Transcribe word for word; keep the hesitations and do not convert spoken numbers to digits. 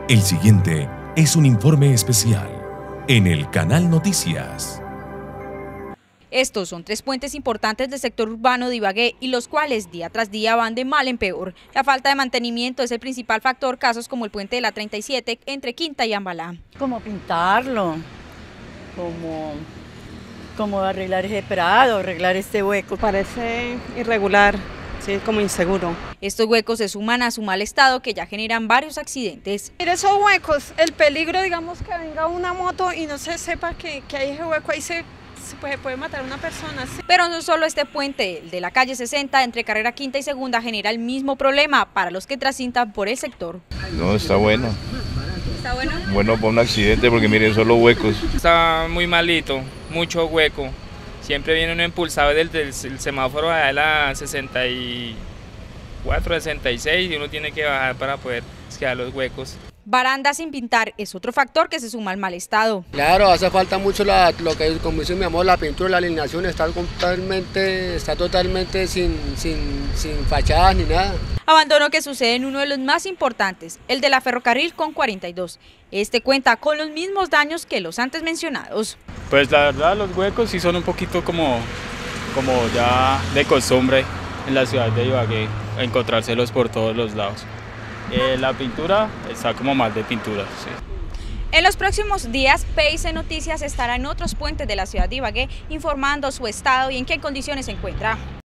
El siguiente es un informe especial en el Canal Noticias. Estos son tres puentes importantes del sector urbano de Ibagué y los cuales día tras día van de mal en peor. La falta de mantenimiento es el principal factor, casos como el puente de la treinta y siete entre Quinta y Ambalá. Como pintarlo, como, como arreglar ese prado, arreglar este hueco. Parece irregular, sí, como inseguro. Estos huecos se suman a su mal estado que ya generan varios accidentes. Mira esos huecos, el peligro, digamos, que venga una moto y no se sepa que, que hay ese hueco, ahí se, se puede, puede matar a una persona. ¿Sí? Pero no solo este puente, el de la calle sesenta entre carrera Quinta y Segunda genera el mismo problema para los que transitan por el sector. No, está bueno. ¿Está bueno? Bueno para un accidente porque miren, solo huecos. Está muy malito, mucho hueco. Siempre viene uno impulsado del, del, del semáforo a la sesenta y cuatro, sesenta y seis y uno tiene que bajar para poder esquivar los huecos. Baranda sin pintar es otro factor que se suma al mal estado. Claro, hace falta mucho la, lo que como dice mi amor, la pintura, la alineación está totalmente, está totalmente sin, sin, sin fachadas ni nada. Abandono que sucede en uno de los más importantes, el de la Ferrocarril con cuarenta y dos. Este cuenta con los mismos daños que los antes mencionados. Pues la verdad los huecos sí son un poquito como, como ya de costumbre en la ciudad de Ibagué, encontrárselos por todos los lados. Eh, la pintura está como mal de pintura, sí. En los próximos días, P I C Noticias estará en otros puentes de la ciudad de Ibagué informando su estado y en qué condiciones se encuentra.